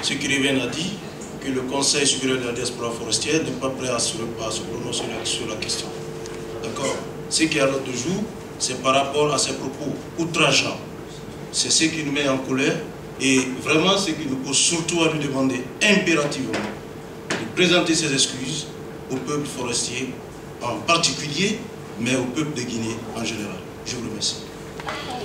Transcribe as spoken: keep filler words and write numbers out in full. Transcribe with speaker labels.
Speaker 1: ce qui revient à dire que le Conseil supérieur de la diaspora forestière n'est pas prêt à se, à se prononcer sur la question. D'accord? Ce qui est à l'ordre du jour, c'est par rapport à ces propos outrageants. C'est ce qui nous met en colère et vraiment ce qui nous pousse surtout à nous demander impérativement de présenter ses excuses au peuple forestier en particulier, mais au peuple de Guinée en général. Je vous remercie.